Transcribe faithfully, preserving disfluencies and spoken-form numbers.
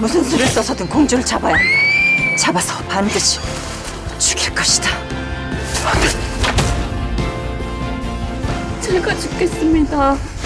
무슨 수를 써서든 공주를 잡아야 한다. 잡아서 반드시 죽일 것이다. 제가 죽겠습니다.